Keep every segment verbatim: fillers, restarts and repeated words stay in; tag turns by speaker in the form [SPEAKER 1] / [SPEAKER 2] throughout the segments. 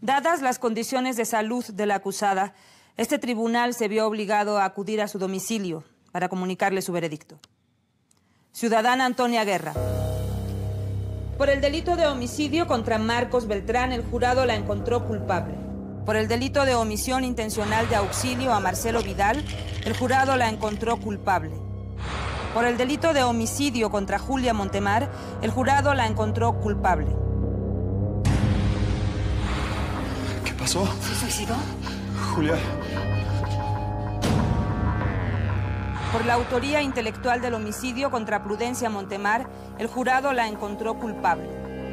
[SPEAKER 1] Dadas las condiciones de salud de la acusada, este tribunal se vio obligado a acudir a su domicilio para comunicarle su veredicto. Ciudadana Antonia Guerra. Por el delito de homicidio contra Marcos Beltrán, el jurado la encontró culpable. Por el delito de omisión intencional de auxilio a Marcelo Vidal, el jurado la encontró culpable. Por el delito de homicidio contra Julia Montemar, el jurado la encontró culpable.
[SPEAKER 2] ¿Qué pasó?
[SPEAKER 3] ¿Se suicidó?
[SPEAKER 2] Julia.
[SPEAKER 1] Por la autoría intelectual del homicidio contra Prudencia Montemar, el jurado la encontró culpable.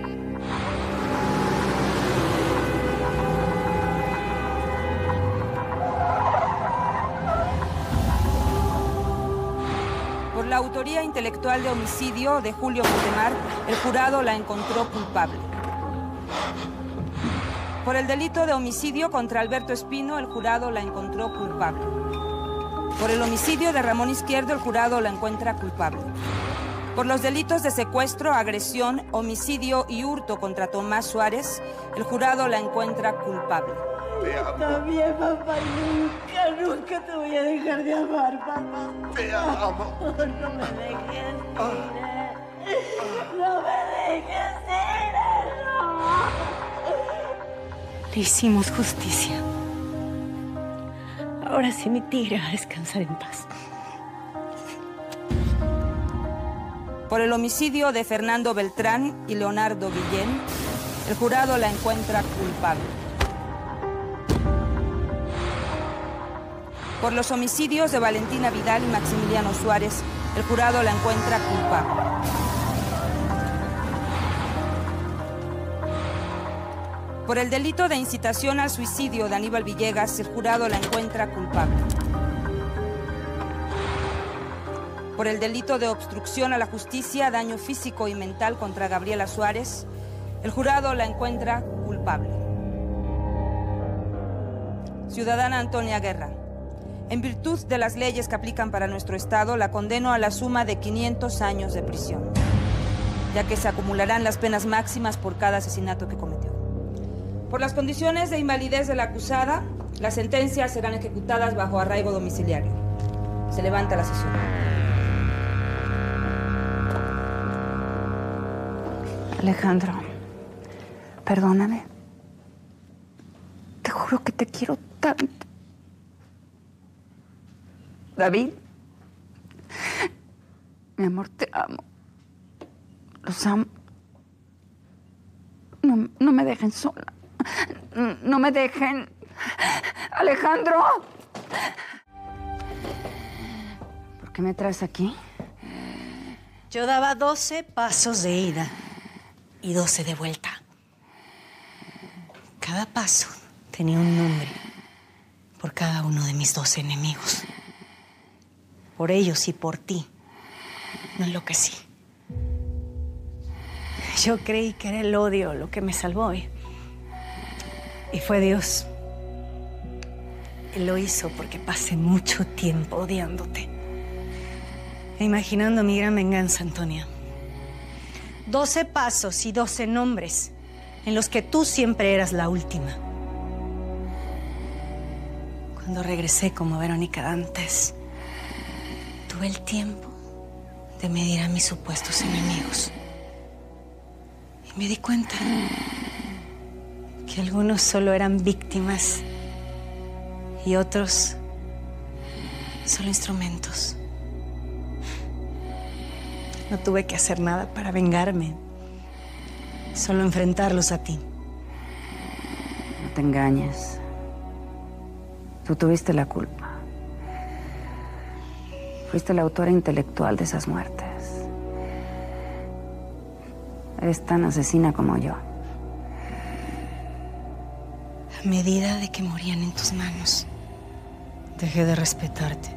[SPEAKER 1] Por la autoría intelectual de homicidio de Julio Montemar, el jurado la encontró culpable. Por el delito de homicidio contra Alberto Espino, el jurado la encontró culpable. Por el homicidio de Ramón Izquierdo, el jurado la encuentra culpable. Por los delitos de secuestro, agresión, homicidio y hurto contra Tomás Suárez, el jurado la encuentra culpable.
[SPEAKER 2] Te amo.
[SPEAKER 3] Está bien, papá, y nunca, nunca te voy a dejar de amar, papá.
[SPEAKER 2] Te amo.
[SPEAKER 3] No, no me dejes ir. No me dejes ir, no. Le hicimos justicia. Ahora sí mi tigre va a descansar en paz.
[SPEAKER 1] Por el homicidio de Fernando Beltrán y Leonardo Guillén, el jurado la encuentra culpable. Por los homicidios de Valentina Vidal y Maximiliano Suárez, el jurado la encuentra culpable. Por el delito de incitación al suicidio de Aníbal Villegas, el jurado la encuentra culpable. Por el delito de obstrucción a la justicia, daño físico y mental contra Gabriela Suárez, el jurado la encuentra culpable. Ciudadana Antonia Guerra. En virtud de las leyes que aplican para nuestro Estado, la condeno a la suma de quinientos años de prisión, ya que se acumularán las penas máximas por cada asesinato que cometió. Por las condiciones de invalidez de la acusada, las sentencias serán ejecutadas bajo arraigo domiciliario. Se levanta la sesión.
[SPEAKER 4] Alejandro, perdóname. Te juro que te quiero tanto. David, mi amor, te amo. Los amo. No, no me dejen sola. No me dejen. Alejandro. ¿Por qué me traes aquí?
[SPEAKER 3] Yo daba doce pasos de ida y doce de vuelta. Cada paso tenía un nombre por cada uno de mis doce enemigos. Por ellos y por ti, no enloquecí. Yo creí que era el odio lo que me salvó. Y, y fue Dios. Él lo hizo porque pasé mucho tiempo odiándote. E imaginando mi gran venganza, Antonia. Doce pasos y doce nombres en los que tú siempre eras la última. Cuando regresé como Verónica Dantes, tuve el tiempo de medir a mis supuestos enemigos. Y me di cuenta que algunos solo eran víctimas y otros solo instrumentos. No tuve que hacer nada para vengarme, solo enfrentarlos a ti.
[SPEAKER 4] No te engañes. Tú tuviste la culpa. Fuiste la autora intelectual de esas muertes. Eres tan asesina como yo.
[SPEAKER 3] A medida de que morían en tus manos, dejé de respetarte.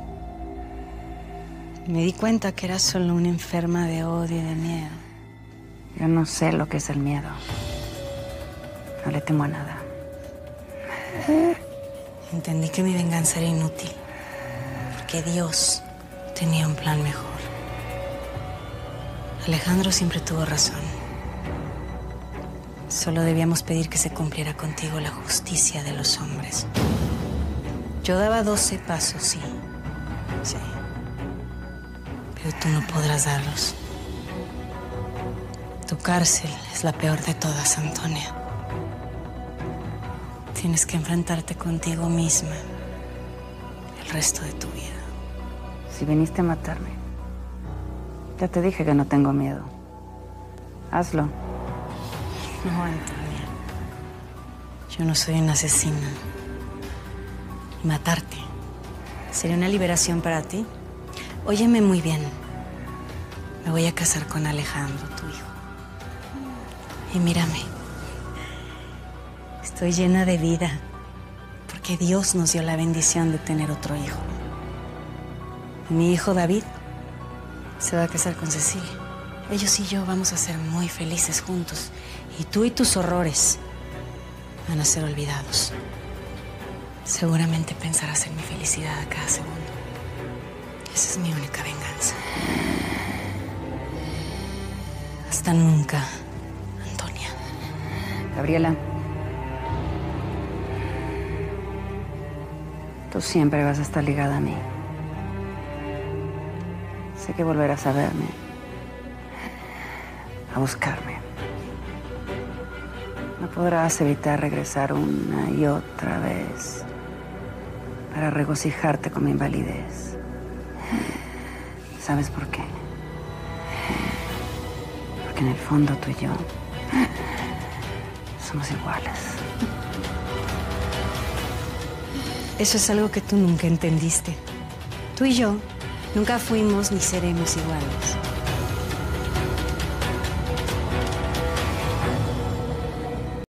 [SPEAKER 3] Me di cuenta que eras solo una enferma de odio y de miedo.
[SPEAKER 4] Yo no sé lo que es el miedo. No le temo a nada.
[SPEAKER 3] Entendí que mi venganza era inútil, porque Dios tenía un plan mejor. Alejandro siempre tuvo razón. Solo debíamos pedir que se cumpliera contigo la justicia de los hombres. Yo daba doce pasos, sí. Sí. Pero tú no podrás darlos. Tu cárcel es la peor de todas, Antonia. Tienes que enfrentarte contigo misma el resto de tu vida.
[SPEAKER 4] Si viniste a matarme, ya te dije que no tengo miedo. Hazlo.
[SPEAKER 3] No, Antonia. Yo no soy una asesina. Y matarte sería una liberación para ti. Óyeme muy bien. Me voy a casar con Alejandro, tu hijo. Y mírame. Estoy llena de vida. Porque Dios nos dio la bendición de tener otro hijo. Y mi hijo David se va a casar con Cecilia. Ellos y yo vamos a ser muy felices juntos. Y tú y tus horrores van a ser olvidados. Seguramente pensarás en mi felicidad a cada segundo. Esa es mi única venganza. Hasta nunca, Antonia.
[SPEAKER 4] Gabriela, tú siempre vas a estar ligada a mí. Sé que volverás a verme, a buscarme. No podrás evitar regresar una y otra vez para regocijarte con mi invalidez. ¿Sabes por qué? Porque en el fondo tú y yo somos iguales.
[SPEAKER 3] Eso es algo que tú nunca entendiste. Tú y yo nunca fuimos ni seremos iguales.